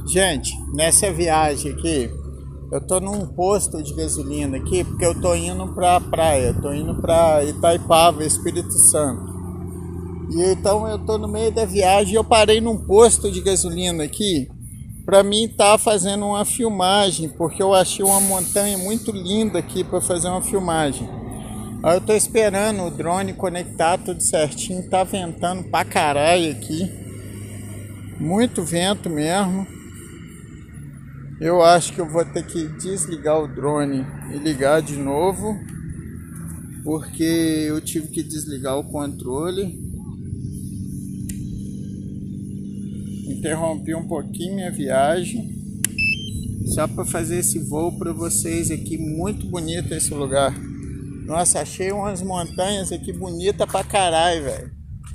Gente, nessa viagem aqui, eu tô num posto de gasolina aqui porque eu tô indo pra praia, tô indo pra Itaipava, Espírito Santo. E então eu tô no meio da viagem e eu parei num posto de gasolina aqui pra mim tá fazendo uma filmagem, porque eu achei uma montanha muito linda aqui pra fazer uma filmagem. Aí eu tô esperando o drone conectar tudo certinho, tá ventando pra caralho aqui, muito vento mesmo. Eu acho que eu vou ter que desligar o drone e ligar de novo, porque eu tive que desligar o controle. Interrompi um pouquinho minha viagem, só para fazer esse voo para vocês aqui. Muito bonito esse lugar. Nossa, achei umas montanhas aqui bonitas pra caralho, velho.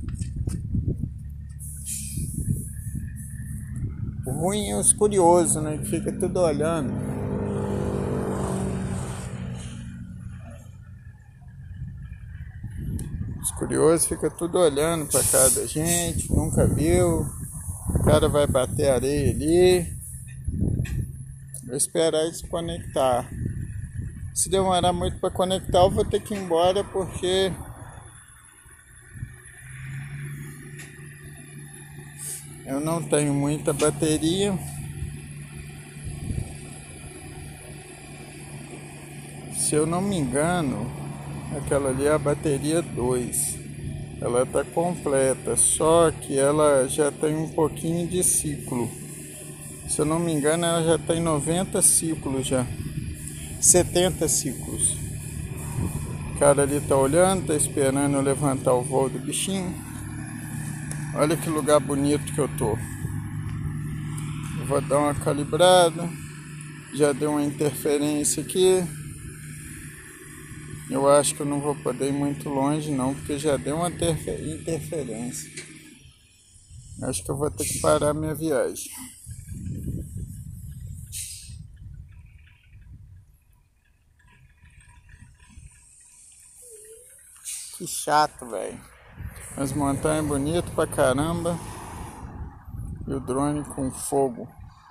O ruim é os curiosos, né? Que fica tudo olhando. Os curiosos ficam tudo olhando pra cara da gente, nunca viu. O cara vai bater areia ali. Vou esperar ele se conectar. Se demorar muito para conectar, eu vou ter que ir embora, porque eu não tenho muita bateria. Se eu não me engano, aquela ali é a bateria 2. Ela está completa, só que ela já tem um pouquinho de ciclo. Se eu não me engano, ela já tem 90 ciclos já. 70 ciclos. O cara ali tá olhando, tá esperando eu levantar o voo do bichinho. Olha que lugar bonito que eu tô. Eu vou dar uma calibrada. Já deu uma interferência aqui. Eu acho que eu não vou poder ir muito longe não, porque já deu uma interferência. Acho que eu vou ter que parar minha viagem. Que chato, velho. As montanhas bonitas pra caramba. E o drone com fogo.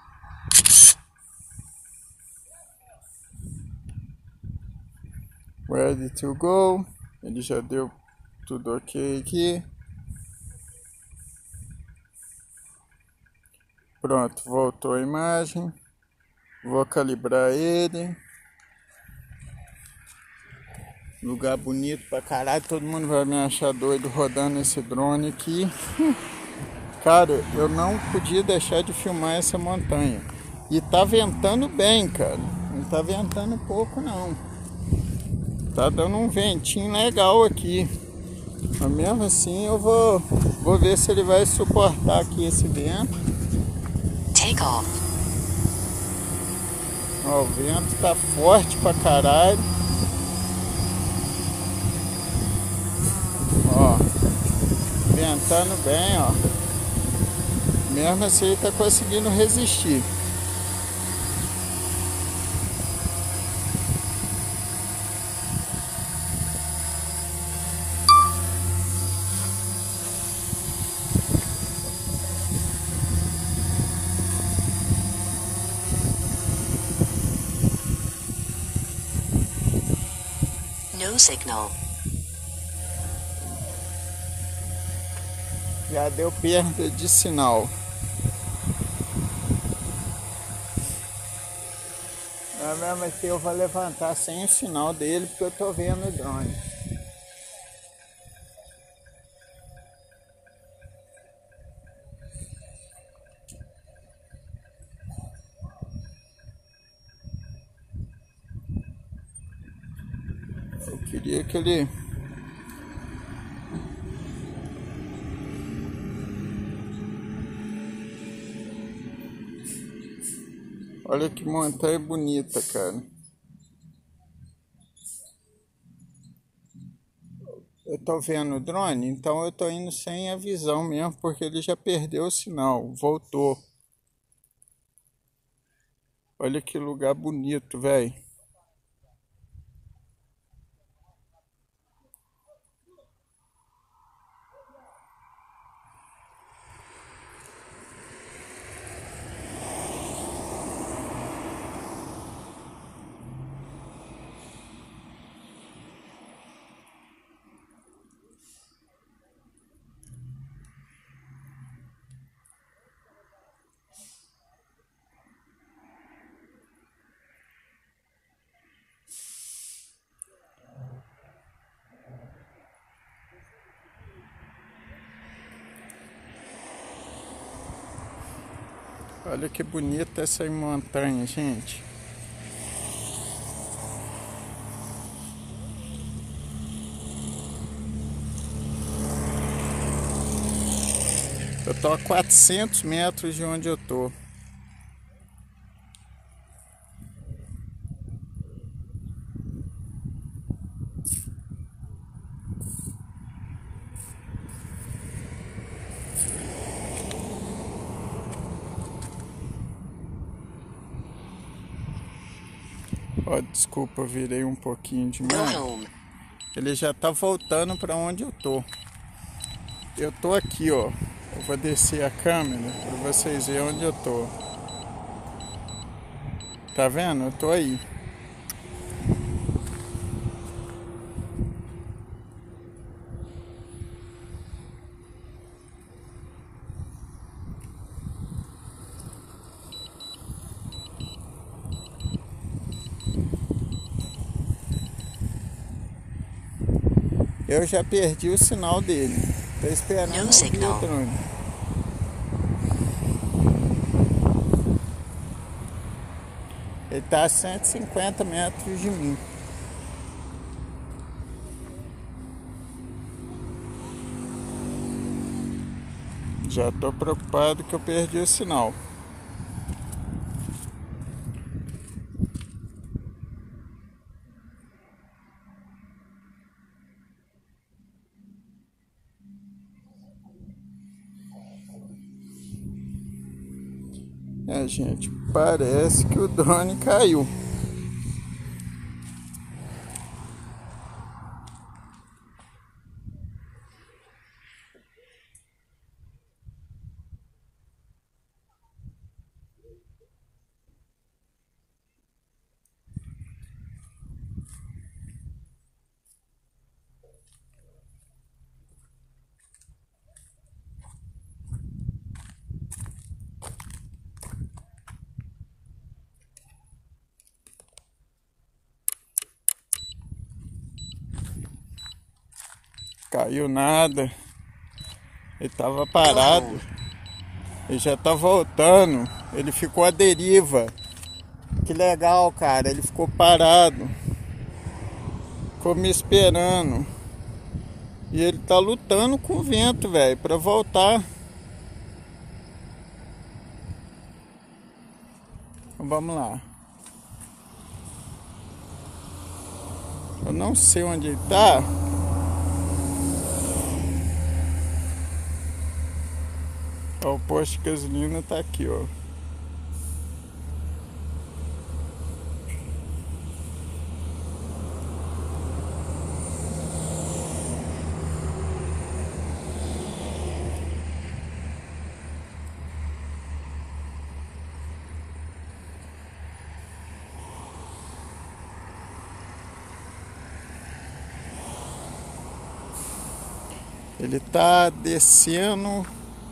Ready to go. Ele já deu tudo ok aqui. Pronto, voltou a imagem. Vou calibrar ele. Lugar bonito pra caralho. Todo mundo vai me achar doido rodando esse drone aqui. Cara, eu não podia deixar de filmar essa montanha. E tá ventando bem, cara. Não tá ventando pouco não. Tá dando um ventinho legal aqui. Mas mesmo assim eu vou ver se ele vai suportar aqui esse vento. Take off. Ó, o vento tá forte pra caralho. Ó, ventando bem, ó. Mesmo assim ele tá conseguindo resistir. No signal. Já deu perda de sinal. Mas mesmo assim eu vou levantar sem o sinal dele, porque eu tô vendo o drone. Eu queria que ele... Olha que montanha bonita, cara. Eu tô vendo o drone, então eu tô indo sem a visão mesmo, porque ele já perdeu o sinal, voltou. Olha que lugar bonito, velho. Olha que bonita essa montanha, gente. Eu tô a 400 metros de onde eu tô. Ó, desculpa, eu virei um pouquinho Go demais. home. Ele já tá voltando para onde eu tô. Eu tô aqui, ó. Eu vou descer a câmera para vocês verem onde eu tô. Tá vendo? Eu tô aí. Eu já perdi o sinal dele. Tô esperando No ouvir signal. o drone. Ele tá a 150 metros de mim. Já tô preocupado que eu perdi o sinal. É, gente, parece que o drone caiu. Caiu nada. Ele tava Go parado. home. Ele já tá voltando. Ele ficou à deriva. Que legal, cara. Ele ficou parado. Ficou me esperando. E ele tá lutando com o vento, velho, pra voltar. Então, vamos lá. Eu não sei onde ele tá. Ó, o posto de gasolina tá aqui, ó. Ele tá descendo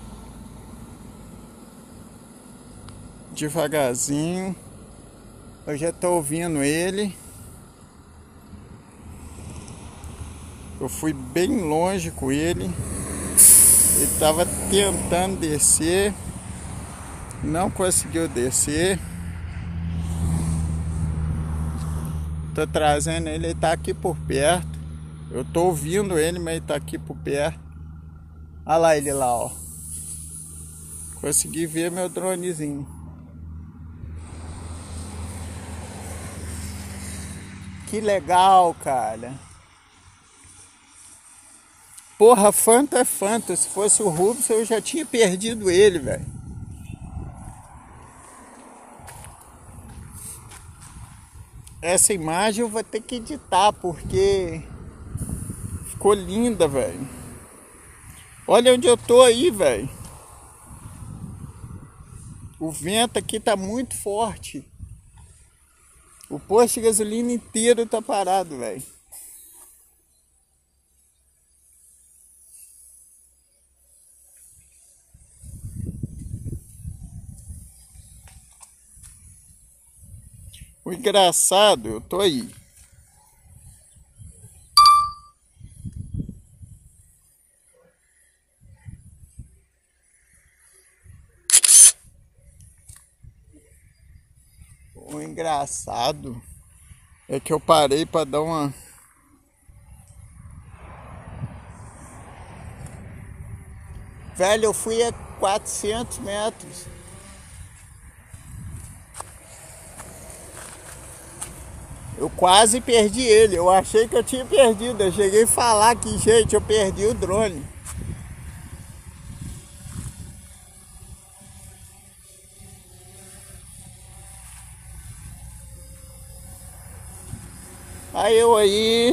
devagarzinho. Eu já tô ouvindo ele. Eu fui bem longe com ele. Ele tava tentando descer. Não conseguiu descer. Tô trazendo ele, ele tá aqui por perto. Eu tô ouvindo ele, mas ele tá aqui por perto. Olha lá ele lá, ó. Consegui ver meu dronezinho. Que legal, cara. Porra, Fanta é Fanta. Se fosse o Rubens, eu já tinha perdido ele, velho. Essa imagem eu vou ter que editar, porque ficou linda, velho. Olha onde eu tô aí, velho. O vento aqui tá muito forte. O posto de gasolina inteiro tá parado, velho. O engraçado, eu tô aí. O engraçado é que eu parei para dar uma... Velho, eu fui a 400 metros. Eu quase perdi ele. Eu achei que eu tinha perdido. Eu cheguei a falar que, gente, eu perdi o drone. Aí eu aí...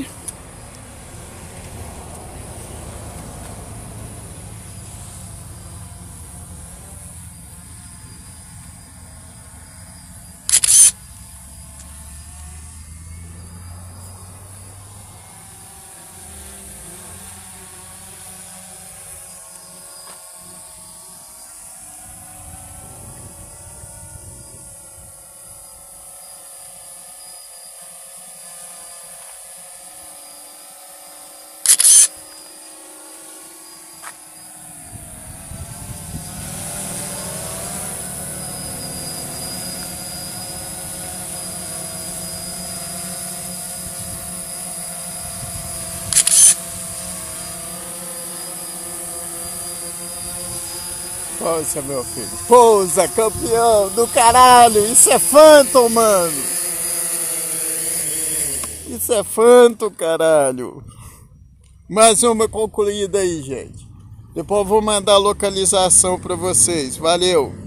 Pousa, meu filho. Pousa, campeão do caralho. Isso é Phantom, mano. Isso é Phantom, caralho. Mais uma concluída aí, gente. Depois eu vou mandar a localização pra vocês. Valeu.